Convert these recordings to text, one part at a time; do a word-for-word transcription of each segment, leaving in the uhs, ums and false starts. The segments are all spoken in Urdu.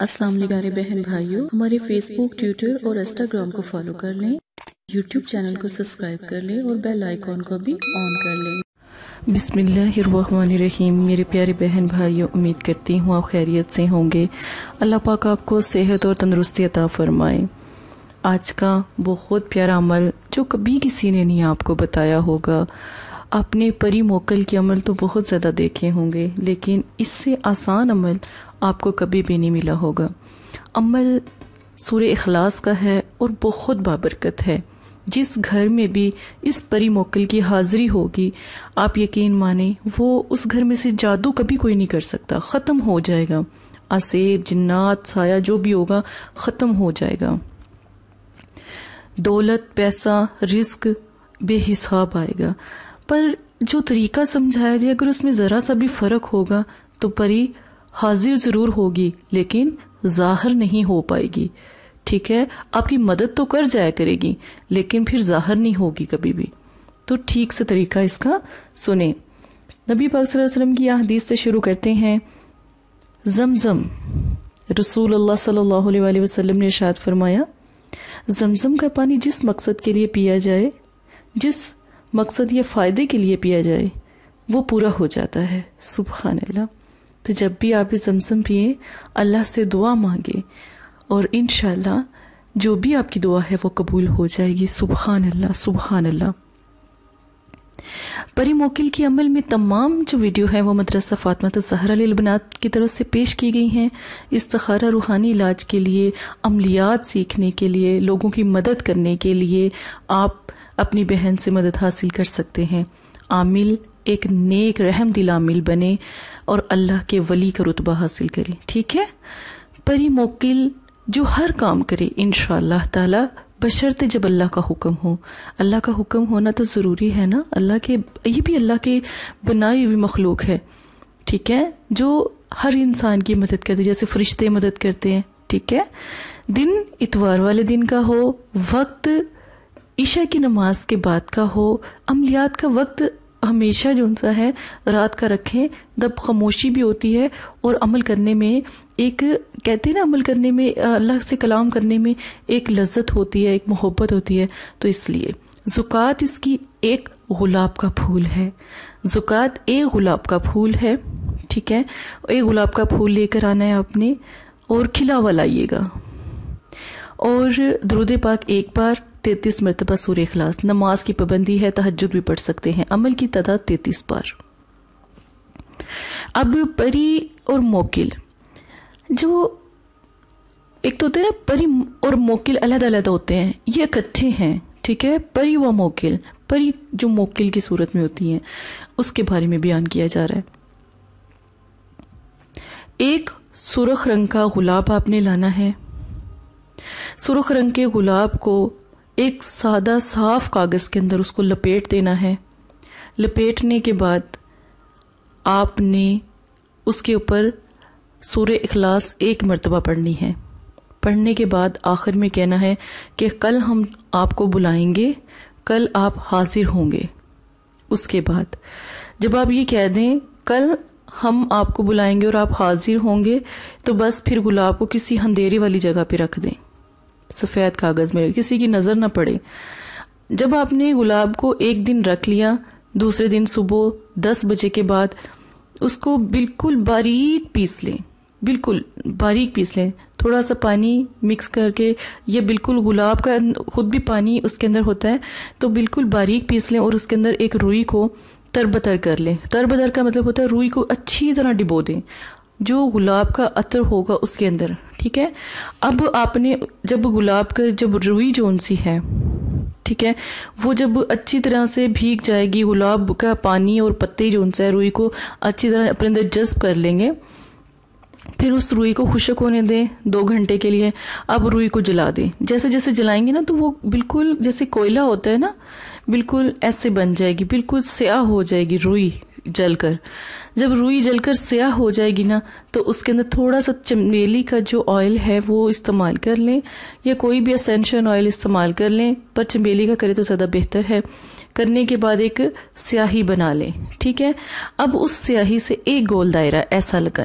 السلام علیکم بہن بھائیوں، ہمارے فیس بک، ٹویٹر اور انسٹاگرام کو فالو کر لیں، یوٹیوب چینل کو سبسکرائب کر لیں اور بیل آئیکن کو بھی آن کر لیں۔ بسم اللہ الرحمن الرحیم۔ میرے پیارے بہن بھائیوں، امید کرتی ہوں آپ خیریت سے ہوں گے۔ اللہ پاک آپ کو صحت اور تندرستی عطا فرمائے۔ آج کا بہت پیارا عمل جو کبھی کسی نے نہیں آپ کو بتایا ہوگا، آپ نے پری موکل کے عمل تو بہت زیادہ دیکھے ہوں گے، لیکن اس سے آسان عمل آپ کو کبھی بھی نہیں ملا ہوگا۔ عمل سورہ اخلاص کا ہے اور بہت بابرکت ہے۔ جس گھر میں بھی اس پری موکل کی حاضری ہوگی، آپ یقین مانیں وہ اس گھر میں سے جادو کبھی کوئی نہیں کر سکتا، ختم ہو جائے گا۔ عصیب، جنات، سایہ جو بھی ہوگا ختم ہو جائے گا۔ دولت، پیسہ، رزق بے حساب آئے گا۔ پر جو طریقہ سمجھایا جائے، اگر اس میں ذرا سا بھی فرق ہوگا تو پری حاضر ضرور ہوگی لیکن ظاہر نہیں ہو پائے گی۔ ٹھیک ہے، آپ کی مدد تو کر جایا کرے گی لیکن پھر ظاہر نہیں ہوگی کبھی بھی۔ تو ٹھیک سے طریقہ اس کا سنیں۔ نبی پاک صلی اللہ علیہ وسلم کی حدیث سے شروع کرتے ہیں۔ زمزم، رسول اللہ صلی اللہ علیہ وآلہ وسلم نے ارشاد فرمایا، زمزم کا پانی جس مقصد کے لیے پیا جائے، جس مقصد یا فائدے کے لیے پیا جائے، وہ پورا ہو جاتا ہے۔ سبحان اللہ۔ تو جب بھی آپ زمزم پیئیں، اللہ سے دعا مانگے اور انشاءاللہ جو بھی آپ کی دعا ہے وہ قبول ہو جائے گی۔ سبحان اللہ، سبحان اللہ۔ پری موکل کے عمل میں تمام جو ویڈیو ہے وہ مدرسہ فاطمہ الزہرا للبنات کی طرف سے پیش کی گئی ہیں۔ استخارہ، روحانی علاج کے لیے، عملیات سیکھنے کے لیے، لوگوں کی مدد کرنے کے لیے آپ اپنی بہن سے مدد حاصل کر سکتے ہیں۔ عامل ایک نیک رحم دل عامل بنے اور اللہ کے ولی کا رتبہ حاصل کرے۔ ٹھیک ہے، پری موکل جو ہر کام کرے انشاءاللہ تعالی، بشرطے جب اللہ کا حکم ہو۔ اللہ کا حکم ہونا تو ضروری ہے نا، اللہ کے یہ بھی اللہ کے بنائی ہوئی مخلوق ہے۔ ٹھیک ہے، جو ہر انسان کی مدد کرتے، جیسے فرشتے مدد کرتے ہیں۔ ٹھیک ہے، دن اتوار والے دن کا ہو، وقت عشاء کی نماز کے بعد کا ہو، عملیات کا وقت ہمیشہ جو سا ہے رات کا رکھیں، جب خاموشی بھی ہوتی ہے اور عمل کرنے میں ایک کہتے ہیں نا، عمل کرنے میں، اللہ سے کلام کرنے میں ایک لذت ہوتی ہے، ایک محبت ہوتی ہے۔ تو اس لیے زکوٰۃ اس کی ایک گلاب کا پھول ہے۔ زکوٰۃ ایک گلاب کا پھول ہے۔ ٹھیک ہے، ایک گلاب کا پھول لے کر آنا ہے آپ نے اور کھلا ہوا لائیے گا، اور درود پاک ایک بار، تینتیس مرتبہ سورہ اخلاص۔ نماز کی پابندی ہے، تہجد بھی پڑھ سکتے ہیں۔ عمل کی تعداد تینتیس بار۔ اب پری اور موکل، جو ایک تو ہوتے ہیں نا، پری اور موکل علیحدہ علیحدہ ہوتے ہیں، یہ اکٹھے ہیں۔ ٹھیک ہے، پری و موکل، پری جو موکل کی صورت میں ہوتی ہیں اس کے بارے میں بیان کیا جا رہا ہے۔ ایک سرخ رنگ کا گلاب آپ نے لانا ہے۔ سرخ رنگ کے گلاب کو ایک سادہ صاف کاغذ کے اندر اس کو لپیٹ دینا ہے۔ لپیٹنے کے بعد آپ نے اس کے اوپر سورہ اخلاص ایک مرتبہ پڑھنی ہے۔ پڑھنے کے بعد آخر میں کہنا ہے کہ کل ہم آپ کو بلائیں گے، کل آپ حاضر ہوں گے۔ اس کے بعد جب آپ یہ کہہ دیں کل ہم آپ کو بلائیں گے اور آپ حاضر ہوں گے، تو بس پھر گلاب کو کسی اندھیرے والی جگہ پہ رکھ دیں، سفید کاغذ میں، کسی کی نظر نہ پڑے۔ جب آپ نے گلاب کو ایک دن رکھ لیا، دوسرے دن صبح دس بجے کے بعد اس کو بالکل باریک پیس لیں، بالکل باریک پیس لیں، تھوڑا سا پانی مکس کر کے، یہ بالکل گلاب کا خود بھی پانی اس کے اندر ہوتا ہے، تو بالکل باریک پیس لیں اور اس کے اندر ایک روئی کو تربتر کر لیں۔ تربتر کا مطلب ہوتا ہے روئی کو اچھی طرح ڈبو دیں، جو گلاب کا عطر ہوگا اس کے اندر۔ ٹھیک ہے، اب آپ نے جب گلاب کا جب روئی جون سی ہے، ٹھیک ہے، وہ جب اچھی طرح سے بھیگ جائے گی، گلاب کا پانی اور پتے جون سا ہے روئی کو اچھی طرح اپنے اندر جذب کر لیں گے، پھر اس روئی کو خشک ہونے دیں دو گھنٹے کے لیے۔ اب روئی کو جلا دیں، جیسے جیسے جلائیں گے نا تو وہ بالکل جیسے کوئلہ ہوتا ہے نا، بالکل ایسے بن جائے گی، بالکل سیاہ ہو جائے گی روئی جل کر۔ جب روئی جل کر سیاہ ہو جائے گی نا، تو اس کے اندر تھوڑا سا چمیلی کا جو آئل ہے وہ استعمال کر لیں، یا کوئی بھی اسینشل آئل استعمال کر لیں، پر چمیلی کا کرے تو زیادہ بہتر ہے۔ کرنے کے بعد ایک سیاہی بنا لیں۔ ٹھیک ہے، اب اس سیاہی سے ایک گول دائرہ ایسا لگائیں۔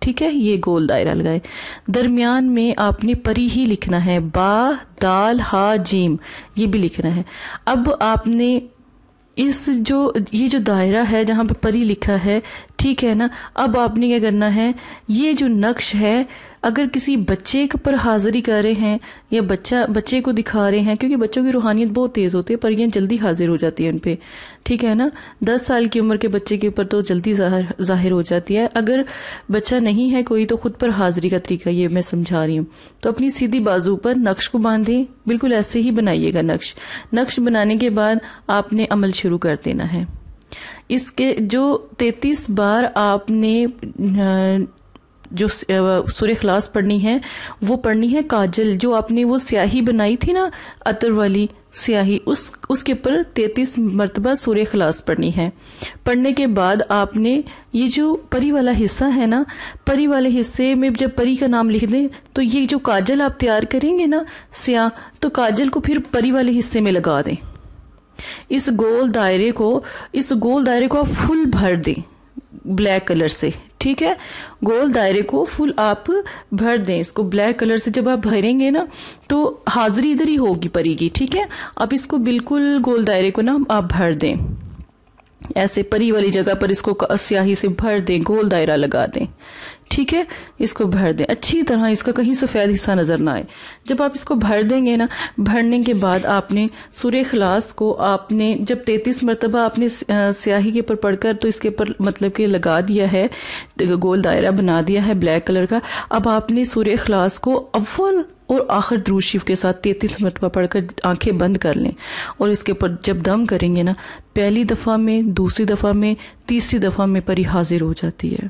ٹھیک ہے, یہ گول دائرہ لگائے. درمیان میں آپ نے پری ہی لکھنا ہے, با دال ہا جیم یہ بھی لکھنا ہے. اب آپ نے اس جو یہ جو دائرہ ہے جہاں پہ پری لکھا ہے, ٹھیک ہے نا, اب آپ نے کیا کرنا ہے, یہ جو نقش ہے اگر کسی بچے پر حاضری کر رہے ہیں یا بچہ بچے کو دکھا رہے ہیں, کیونکہ بچوں کی روحانیت بہت تیز ہوتی ہے, پریاں جلدی حاضر ہو جاتی ہیں ان پہ, ٹھیک ہے نا. دس سال کی عمر کے بچے کے اوپر تو جلدی ظاہر ظاہر ہو جاتی ہے. اگر بچہ نہیں ہے کوئی تو خود پر حاضری کا طریقہ یہ میں سمجھا رہی ہوں. تو اپنی سیدھی بازو پر نقش کو باندھیں, بالکل ایسے ہی بنائیے گا نقش. نقش بنانے کے بعد آپ نے عمل شروع کر دینا ہے. اس کے جو تینتیس بار آپ نے جو سورہ اخلاص پڑھنی ہے وہ پڑھنی ہے کاجل, جو آپ نے وہ سیاہی بنائی تھی نا عطر والی سیاہی, اس اس کے اوپر تینتیس مرتبہ سورہ اخلاص پڑھنی ہے. پڑھنے کے بعد آپ نے یہ جو پری والا حصہ ہے نا, پری والے حصے میں جب پری کا نام لکھ دیں تو یہ جو کاجل آپ تیار کریں گے نا سیاہ, تو کاجل کو پھر پری والے حصے میں لگا دیں. اس گول دائرے کو اس گول دائرے کو آپ فل بھر دیں بلیک کلر سے, ٹھیک ہے. گول دائرے کو فل آپ بھر دیں, اس کو بلیک کلر سے جب آپ بھریں گے نا تو حاضری ادھر ہی ہوگی پری کی, ٹھیک ہے. آپ اس کو بالکل گول دائرے کو نا آپ بھر دیں, ایسے پری والی جگہ پر اس کو سیاہی سے بھر دیں, گول دائرہ لگا دیں, ٹھیک ہے. اس کو بھر دیں اچھی طرح, اس کا کہیں سفید حصہ نظر نہ آئے. جب آپ اس کو بھر دیں گے نا, بھرنے کے بعد آپ نے سورہ اخلاص کو آپ نے جب تینتیس مرتبہ آپ نے سیاہی کے اوپر پڑھ کر تو اس کے اوپر مطلب کہ لگا دیا ہے, گول دائرہ بنا دیا ہے بلیک کلر کا. اب آپ نے سورہ اخلاص کو اول اور آخر درود شریف کے ساتھ تینتیس مرتبہ پڑھ کر آنکھیں بند کر لیں, اور اس کے اوپر جب دم کریں گے نا, پہلی دفعہ میں, دوسری دفعہ میں, تیسری دفعہ میں پری حاضر ہو جاتی ہے.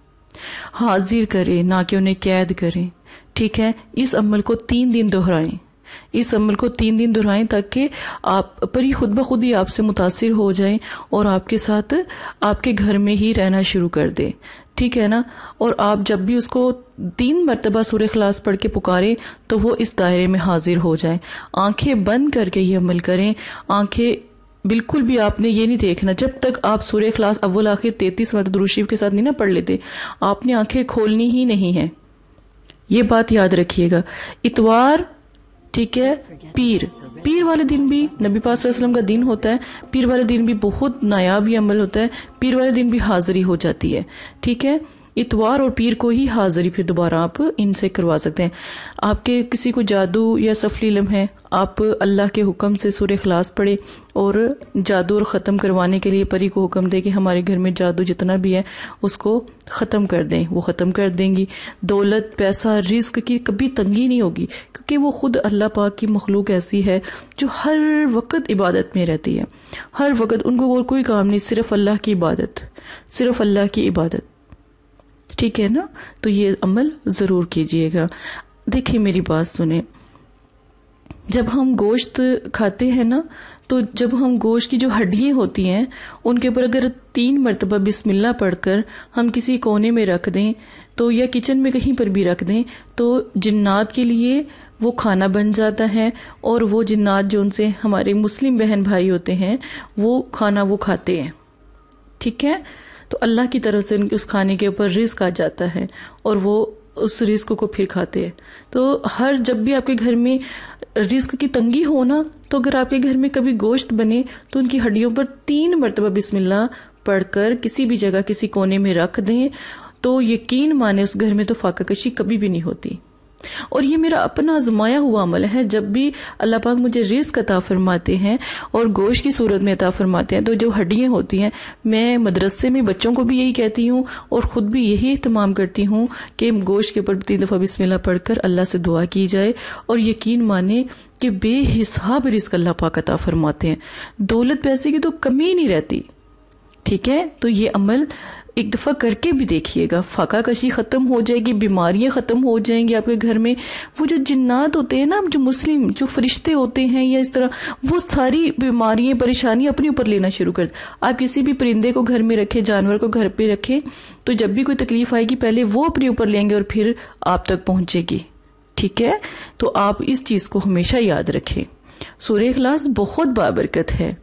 حاضر کریں نہ کہ انہیں قید کریں, ٹھیک ہے. اس عمل کو تین دن دہرائیں, اس عمل کو تین دن دہرائیں تاکہ آپ پری خود بخود ہی آپ سے متاثر ہو جائیں اور آپ کے ساتھ آپ کے گھر میں ہی رہنا شروع کر دیں, ٹھیک ہے نا. اور آپ جب بھی اس کو تین مرتبہ سورہ اخلاص پڑھ کے پکاریں تو وہ اس دائرے میں حاضر ہو جائیں. آنکھیں بند کر کے یہ عمل کریں, آنکھیں بالکل بھی آپ نے یہ نہیں دیکھنا جب تک آپ سورہ اخلاص اول آخر تینتیس مرتبہ درود شریف کے ساتھ نہیں نہ پڑھ لیتے, آپ نے آنکھیں کھولنی ہی نہیں ہے, یہ بات یاد رکھیے گا. اتوار, ٹھیک ہے, پیر پیر والے دن بھی نبی پاک صلی اللہ علیہ وسلم کا دن ہوتا ہے, پیر والے دن بھی بہت نایاب یہ عمل ہوتا ہے, پیر والے دن بھی حاضری ہو جاتی ہے, ٹھیک ہے. اتوار اور پیر کو ہی حاضری پھر دوبارہ آپ ان سے کروا سکتے ہیں. آپ کے کسی کو جادو یا سفلی علم ہے, آپ اللہ کے حکم سے سورہ اخلاص پڑھے اور جادو اور ختم کروانے کے لیے پری کو حکم دے کہ ہمارے گھر میں جادو جتنا بھی ہے اس کو ختم کر دیں, وہ ختم کر دیں گی. دولت, پیسہ, رزق کی کبھی تنگی نہیں ہوگی, کیونکہ وہ خود اللہ پاک کی مخلوق ایسی ہے جو ہر وقت عبادت میں رہتی ہے, ہر وقت ان کو اور کوئی کام نہیں, صرف اللہ کی عبادت, صرف اللہ کی عبادت, ٹھیک ہے نا. تو یہ عمل ضرور کیجئے گا. دیکھیں میری بات سنیں, جب ہم گوشت کھاتے ہیں نا تو جب ہم گوشت کی جو ہڈیاں ہوتی ہیں ان کے اوپر اگر تین مرتبہ بسم اللہ پڑھ کر ہم کسی کونے میں رکھ دیں تو یا کچن میں کہیں پر بھی رکھ دیں تو جنات کے لیے وہ کھانا بن جاتا ہے, اور وہ جنات جو ان سے ہمارے مسلم بہن بھائی ہوتے ہیں وہ کھانا وہ کھاتے ہیں, ٹھیک ہے. تو اللہ کی طرف سے اس کھانے کے اوپر رزق آ جاتا ہے اور وہ اس رزق کو پھر کھاتے ہیں. تو ہر جب بھی آپ کے گھر میں رزق کی تنگی ہو نا, تو اگر آپ کے گھر میں کبھی گوشت بنے تو ان کی ہڈیوں پر تین مرتبہ بسم اللہ پڑھ کر کسی بھی جگہ کسی کونے میں رکھ دیں, تو یقین مانے اس گھر میں تو فاقہ کشی کبھی بھی نہیں ہوتی. اور یہ میرا اپنا آزمایا ہوا عمل ہے. جب بھی اللہ پاک مجھے رزق عطا فرماتے ہیں اور گوشت کی صورت میں عطا فرماتے ہیں تو جو ہڈیاں ہوتی ہیں, میں مدرسے میں بچوں کو بھی یہی کہتی ہوں اور خود بھی یہی اہتمام کرتی ہوں کہ گوشت کے اوپر تین دفعہ بسم اللہ پڑھ کر اللہ سے دعا کی جائے, اور یقین مانے کہ بے حساب رزق اللہ پاک عطا فرماتے ہیں. دولت پیسے کی تو کمی نہیں رہتی, ٹھیک ہے. تو یہ عمل ایک دفعہ کر کے بھی دیکھیے گا, فاقہ کشی ختم ہو جائے گی, بیماریاں ختم ہو جائیں گی آپ کے گھر میں. وہ جو جنات ہوتے ہیں نا, جو مسلم جو فرشتے ہوتے ہیں یا اس طرح, وہ ساری بیماریاں پریشانیاں اپنے اوپر لینا شروع کر. آپ کسی بھی پرندے کو گھر میں رکھیں, جانور کو گھر پہ رکھیں, تو جب بھی کوئی تکلیف آئے گی پہلے وہ اپنے اوپر لیں گے اور پھر آپ تک پہنچے گی, ٹھیک ہے. تو آپ اس چیز کو ہمیشہ یاد رکھیں. سورہ اخلاص بہت بابرکت ہے,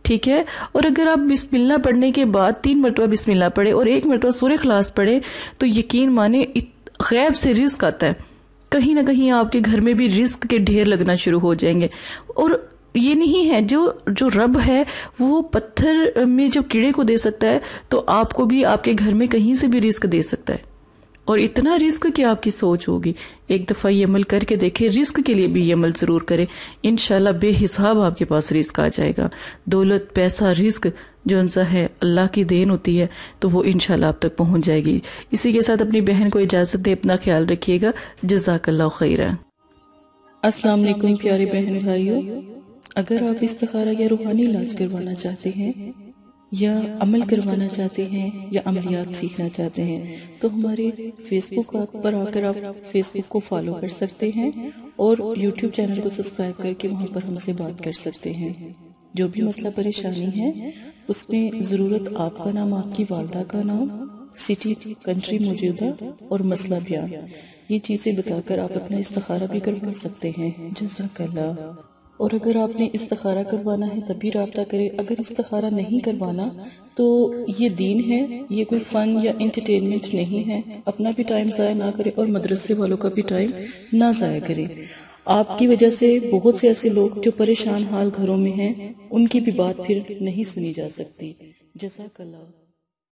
ٹھیک ہے. اور اگر آپ بسم اللہ پڑھنے کے بعد تین مرتبہ بسم اللہ پڑھے اور ایک مرتبہ سورہ اخلاص پڑھے تو یقین مانے غیب سے رزق آتا ہے. کہیں نہ کہیں آپ کے گھر میں بھی رزق کے ڈھیر لگنا شروع ہو جائیں گے. اور یہ نہیں ہے جو جو رب ہے وہ پتھر میں جب کیڑے کو دے سکتا ہے تو آپ کو بھی آپ کے گھر میں کہیں سے بھی رزق دے سکتا ہے. اور اتنا رزق کہ آپ کی سوچ ہوگی. ایک دفعہ یہ عمل کر کے دیکھیں, رزق کے لیے بھی یہ عمل ضرور کریں, انشاءاللہ بے حساب آپ کے پاس رزق آ جائے گا. دولت, پیسہ, رزق جو انسا ہے اللہ کی دین ہوتی ہے تو وہ انشاءاللہ آپ تک پہنچ جائے گی. اسی کے ساتھ اپنی بہن کو اجازت دے, اپنا خیال رکھیے گا. جزاک اللہ خیرہ. السلام علیکم پیارے بہن بھائیوں. اگر آپ استخارہ یا روحانی علاج کروانا چاہتے ہیں یا عمل کروانا چاہتے ہیں یا عملیات سیکھنا چاہتے ہیں تو ہمارے فیس بک پر آ کر آپ فیس بک کو فالو کر سکتے ہیں اور یوٹیوب چینل کو سبسکرائب کر کے وہاں پر ہم سے بات کر سکتے ہیں. جو بھی مسئلہ پریشانی ہے اس میں ضرورت آپ کا نام, آپ کی والدہ کا نام, سٹی, کنٹری موجودہ اور مسئلہ بیان, یہ چیزیں بتا کر آپ اپنا استخارہ بھی کروا سکتے ہیں. جزاک اللہ. اور اگر آپ نے استخارہ کروانا ہے تبھی رابطہ کرے. اگر استخارہ نہیں کروانا تو یہ دین ہے, یہ کوئی فن یا انٹرٹینمنٹ نہیں ہے. اپنا بھی ٹائم ضائع نہ کرے اور مدرسے والوں کا بھی ٹائم نہ ضائع کرے. آپ کی وجہ سے بہت سے ایسے لوگ جو پریشان حال گھروں میں ہیں ان کی بھی بات پھر نہیں سنی جا سکتی. جزاک اللہ.